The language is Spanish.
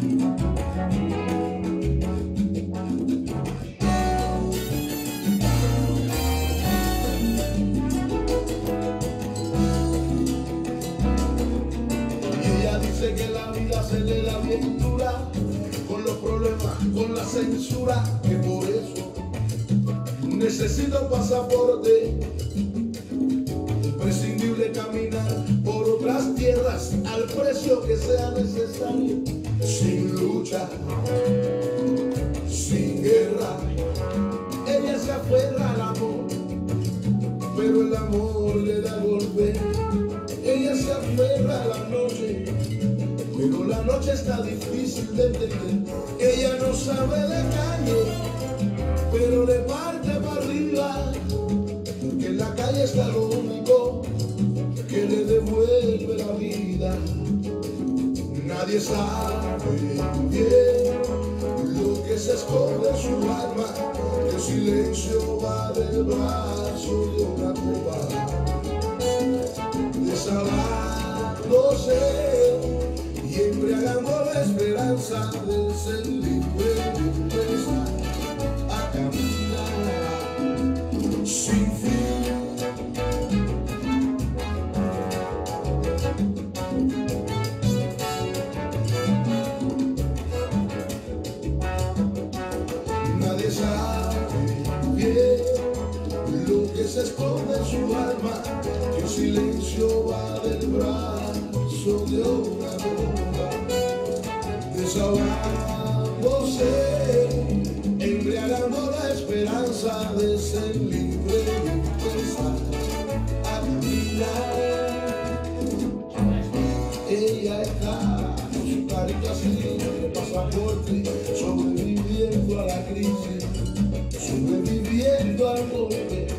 Que la vida se le da bien dura, con los problemas, con la censura, que por eso necesito pasaporte. Imprescindible caminar por otras tierras al precio que sea necesario, sin lucha, sin guerra. Ella se aferra al amor, pero el amor le da golpe. Ella se aferra a la noche, pero la noche está difícil de entender. Ella no sabe de calle, pero le parte para arriba, porque en la calle está lo único que le devuelve la vida. Nadie sabe bien lo que se esconde en su alma, el silencio va del brazo de una copa, desalándose y embriagando la esperanza de ser libre y empezar a caminar sin fin. Nadie sabe bien lo que se esconde en su alma, que el silencio va del brazo de una bomba, desahogándose, embriagando la esperanza de ser libre y empezar a caminar. Ella está con su carita sin pasaporte, sobreviviendo a la crisis, sobreviviendo al golpe.